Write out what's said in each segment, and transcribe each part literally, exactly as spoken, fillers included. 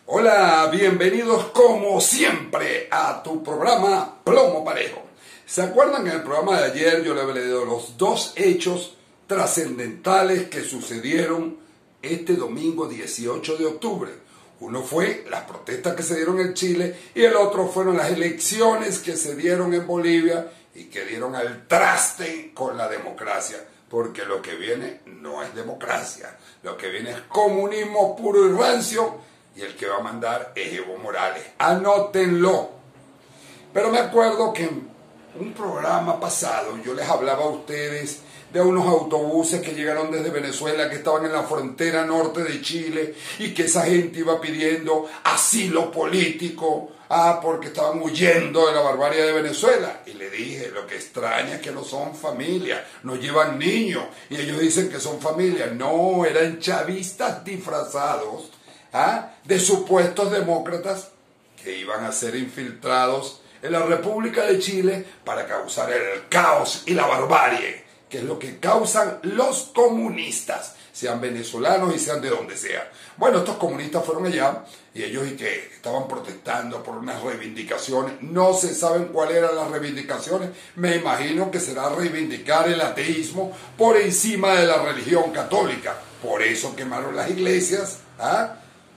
Hola, bienvenidos como siempre a tu programa Plomo Parejo. ¿Se acuerdan que en el programa de ayer yo les había leído los dos hechos trascendentales que sucedieron este domingo dieciocho de octubre? Uno fue las protestas que se dieron en Chile y el otro fueron las elecciones que se dieron en Bolivia y que dieron al traste con la democracia. Porque lo que viene no es democracia, lo que viene es comunismo puro y rancio y el que va a mandar es Evo Morales. Anótenlo. Pero me acuerdo que en un programa pasado yo les hablaba a ustedes de unos autobuses que llegaron desde Venezuela, que estaban en la frontera norte de Chile y que esa gente iba pidiendo asilo político, ah, porque estaban huyendo de la barbarie de Venezuela. Y le dije, lo que extraña es que no son familia, no llevan niños y ellos dicen que son familia. No, eran chavistas disfrazados, ah, de supuestos demócratas que iban a ser infiltrados en la República de Chile para causar el caos y la barbarie, que es lo que causan los comunistas, sean venezolanos y sean de donde sea. Bueno, estos comunistas fueron allá y ellos y que estaban protestando por unas reivindicaciones. No se saben cuáles eran las reivindicaciones. Me imagino que será reivindicar el ateísmo por encima de la religión católica. Por eso quemaron las iglesias, ¿ah?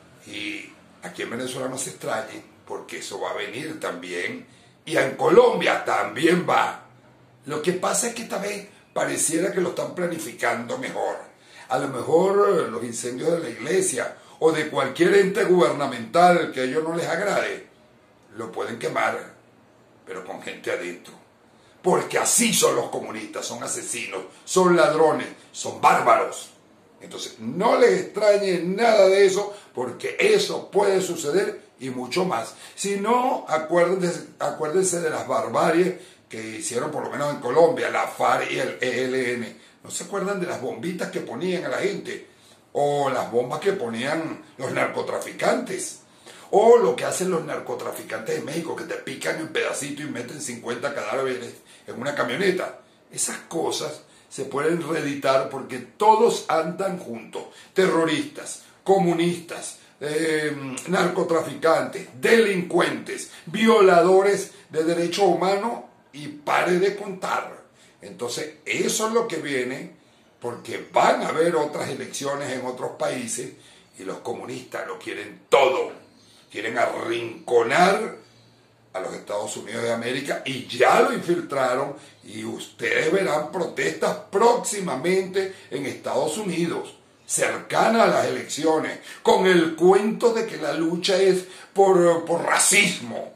Y aquí en Venezuela no se extrañen, porque eso va a venir también. Y en Colombia también va. Lo que pasa es que esta vez pareciera que lo están planificando mejor. A lo mejor los incendios de la iglesia o de cualquier ente gubernamental que a ellos no les agrade, lo pueden quemar, pero con gente adentro. Porque así son los comunistas, son asesinos, son ladrones, son bárbaros. Entonces no les extrañe nada de eso, porque eso puede suceder y mucho más. Si no, acuérdense, acuérdense de las barbaries que hicieron por lo menos en Colombia, la FARC y el E L N. ¿No se acuerdan de las bombitas que ponían a la gente? O las bombas que ponían los narcotraficantes. O lo que hacen los narcotraficantes de México, que te pican en pedacitos y meten cincuenta cadáveres en una camioneta. Esas cosas se pueden reeditar porque todos andan juntos. Terroristas, comunistas, eh, narcotraficantes, delincuentes, violadores de derechos humanos y pare de contar. Entonces eso es lo que viene, porque van a haber otras elecciones en otros países y los comunistas lo quieren todo. Quieren arrinconar a los Estados Unidos de América y ya lo infiltraron y ustedes verán protestas próximamente en Estados Unidos, cercana a las elecciones, con el cuento de que la lucha es por, por racismo.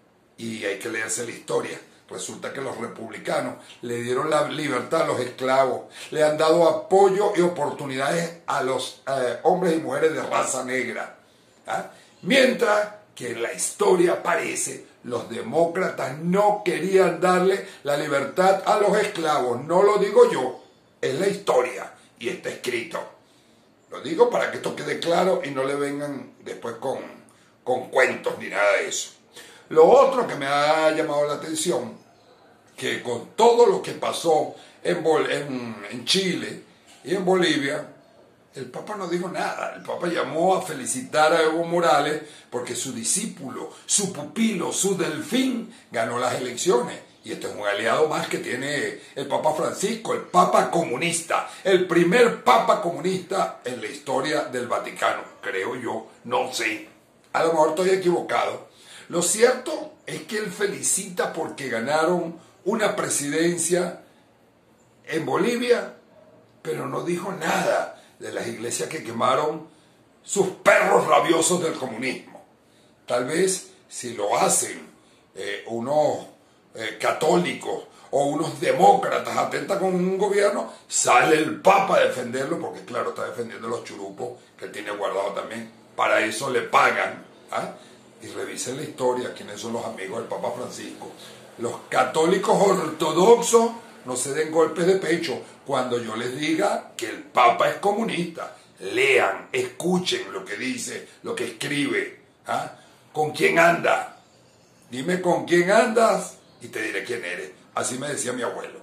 Y hay que leerse la historia. Resulta que los republicanos le dieron la libertad a los esclavos, le han dado apoyo y oportunidades a los eh, hombres y mujeres de raza negra. ¿Ah? Mientras que en la historia parece, los demócratas no querían darle la libertad a los esclavos. No lo digo yo, es la historia y está escrito. Lo digo para que esto quede claro y no le vengan después con, con cuentos ni nada de eso. Lo otro que me ha llamado la atención, que con todo lo que pasó en, Bol en, en Chile y en Bolivia, el Papa no dijo nada. El Papa llamó a felicitar a Evo Morales porque su discípulo, su pupilo, su delfín ganó las elecciones. Y este es un aliado más que tiene el Papa Francisco, el Papa comunista, el primer Papa comunista en la historia del Vaticano, creo yo, no sé. A lo mejor estoy equivocado. Lo cierto es que él felicita porque ganaron una presidencia en Bolivia, pero no dijo nada de las iglesias que quemaron sus perros rabiosos del comunismo. Tal vez si lo hacen eh, unos eh, católicos o unos demócratas atentas con un gobierno, sale el Papa a defenderlo, porque claro, está defendiendo los churupos que él tiene guardado también. Para eso le pagan, ¿ah? Y revisen la historia, quiénes son los amigos del Papa Francisco. Los católicos ortodoxos no se den golpes de pecho cuando yo les diga que el Papa es comunista. Lean, escuchen lo que dice, lo que escribe. ¿Ah? ¿Con quién anda? Dime con quién andas y te diré quién eres. Así me decía mi abuelo.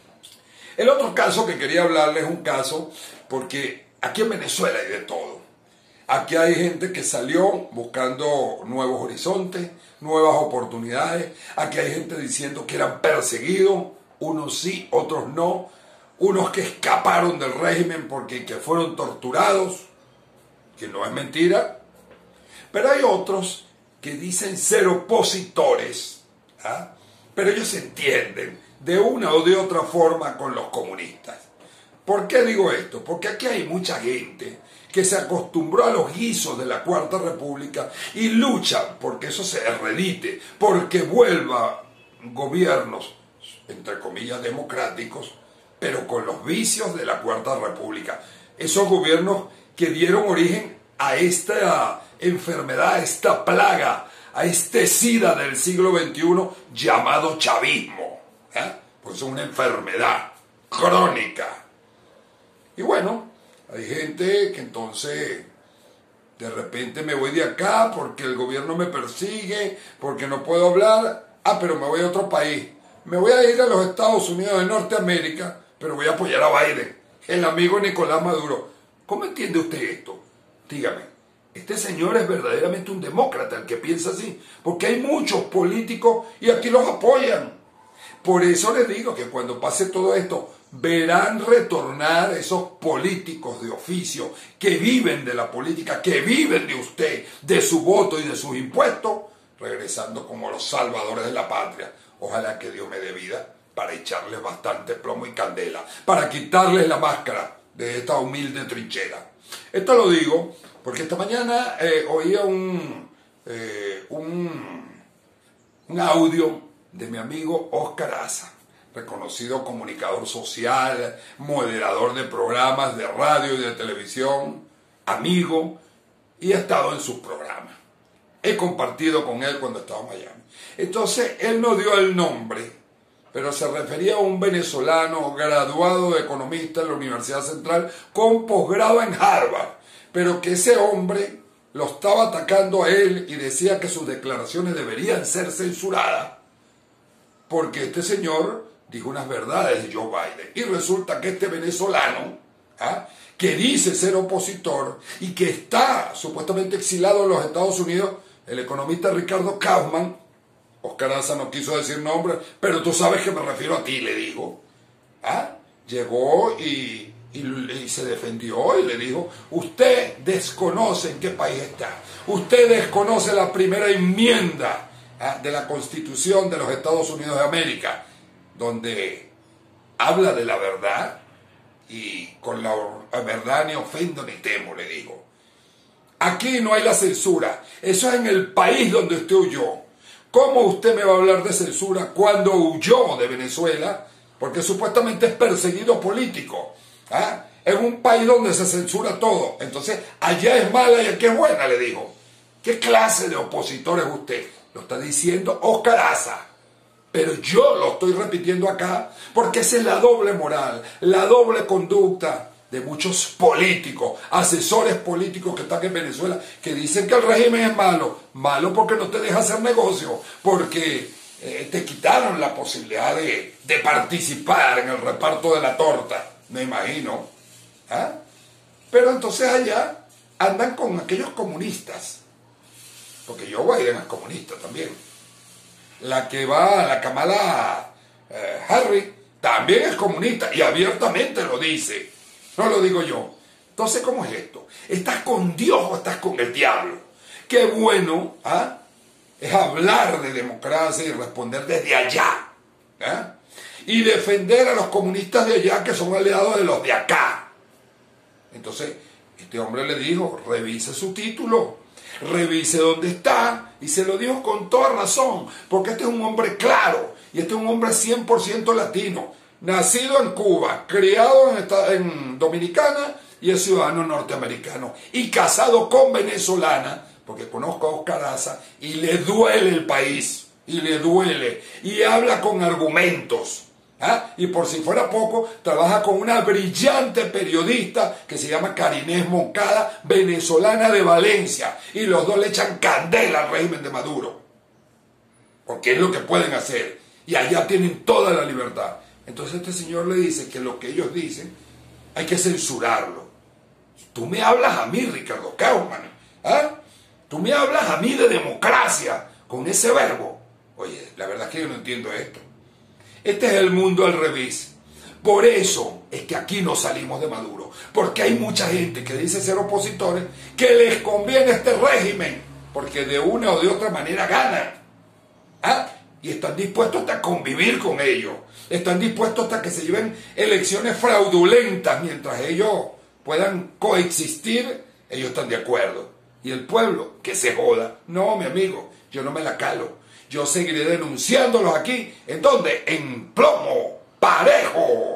El otro caso que quería hablarles es un caso, porque aquí en Venezuela hay de todo. Aquí hay gente que salió buscando nuevos horizontes, nuevas oportunidades. Aquí hay gente diciendo que eran perseguidos, unos sí, otros no. Unos que escaparon del régimen porque que fueron torturados, que no es mentira. Pero hay otros que dicen ser opositores, ¿ah? Pero ellos se entienden de una o de otra forma con los comunistas. ¿Por qué digo esto? Porque aquí hay mucha gente que se acostumbró a los guisos de la Cuarta República y luchan porque eso se heredite, porque vuelva gobiernos, entre comillas, democráticos, pero con los vicios de la Cuarta República. Esos gobiernos que dieron origen a esta enfermedad, a esta plaga, a este SIDA del siglo veintiuno llamado chavismo, ¿eh? Pues es una enfermedad crónica. Y bueno, hay gente que entonces de repente me voy de acá porque el gobierno me persigue, porque no puedo hablar. Ah, pero me voy a otro país. Me voy a ir a los Estados Unidos de Norteamérica, pero voy a apoyar a Biden, el amigo Nicolás Maduro. ¿Cómo entiende usted esto? Dígame, este señor es verdaderamente un demócrata el que piensa así, porque hay muchos políticos y aquí los apoyan. Por eso les digo que cuando pase todo esto, verán retornar esos políticos de oficio que viven de la política, que viven de usted, de su voto y de sus impuestos, regresando como los salvadores de la patria. Ojalá que Dios me dé vida para echarles bastante plomo y candela, para quitarles la máscara de esta humilde trinchera. Esto lo digo porque esta mañana eh, oía un, eh, un, un audio de mi amigo Oscar Aza, reconocido comunicador social, moderador de programas de radio y de televisión, amigo, y he estado en sus programas. He compartido con él cuando estaba en Miami. Entonces, él no dio el nombre, pero se refería a un venezolano graduado de economista en la Universidad Central con posgrado en Harvard, pero que ese hombre lo estaba atacando a él y decía que sus declaraciones deberían ser censuradas porque este señor dijo unas verdades de Joe Biden. Y resulta que este venezolano, ¿ah?, que dice ser opositor y que está supuestamente exilado en los Estados Unidos, el economista Ricardo Kaufman, Oscar Aza no quiso decir nombre, pero tú sabes que me refiero a ti, le digo, ¿ah?, llegó y, y, y se defendió y le dijo, usted desconoce en qué país está, usted desconoce la primera enmienda, ¿ah?, de la Constitución de los Estados Unidos de América, donde habla de la verdad y con la verdad ni ofendo ni temo, le digo. Aquí no hay la censura, eso es en el país donde usted huyó. ¿Cómo usted me va a hablar de censura cuando huyó de Venezuela? Porque supuestamente es perseguido político, ¿ah? En un país donde se censura todo. Entonces, allá es mala y aquí es buena, le digo. ¿Qué clase de opositor es usted? Lo está diciendo Oscar Aza. Pero yo lo estoy repitiendo acá porque esa es la doble moral, la doble conducta de muchos políticos, asesores políticos que están en Venezuela, que dicen que el régimen es malo. Malo porque no te deja hacer negocio, porque eh, te quitaron la posibilidad de, de participar en el reparto de la torta, me imagino. ¿Ah? Pero entonces allá andan con aquellos comunistas, porque Joe Biden es comunista también. La que va a la Kamala eh, Harris también es comunista y abiertamente lo dice, no lo digo yo. Entonces, ¿cómo es esto? ¿Estás con Dios o estás con el diablo? Qué bueno, ¿ah?, es hablar de democracia y responder desde allá, ¿eh? Y defender a los comunistas de allá que son aliados de los de acá. Entonces, este hombre le dijo, revise su título, revise dónde está, y se lo dijo con toda razón, porque este es un hombre claro, y este es un hombre cien por ciento latino, nacido en Cuba, criado en, esta, en Dominicana, y es ciudadano norteamericano, y casado con venezolana, porque conozco a Oscar Aza, y le duele el país, y le duele, y habla con argumentos. ¿Ah? Y por si fuera poco, trabaja con una brillante periodista que se llama Karinés Moncada, venezolana de Valencia, y los dos le echan candela al régimen de Maduro, porque es lo que pueden hacer, y allá tienen toda la libertad. Entonces este señor le dice que lo que ellos dicen hay que censurarlo. Tú me hablas a mí, Ricardo Kauman, ¿ah? Tú me hablas a mí de democracia con ese verbo. Oye, la verdad es que yo no entiendo esto. Este es el mundo al revés. Por eso es que aquí no salimos de Maduro, porque hay mucha gente que dice ser opositores que les conviene este régimen, porque de una o de otra manera ganan, ¿ah? Y están dispuestos hasta a convivir con ellos, están dispuestos hasta que se lleven elecciones fraudulentas mientras ellos puedan coexistir, ellos están de acuerdo. Y el pueblo, que se joda. No, mi amigo, yo no me la calo. Yo seguiré denunciándolos aquí. ¿En dónde? En Plomo Parejo.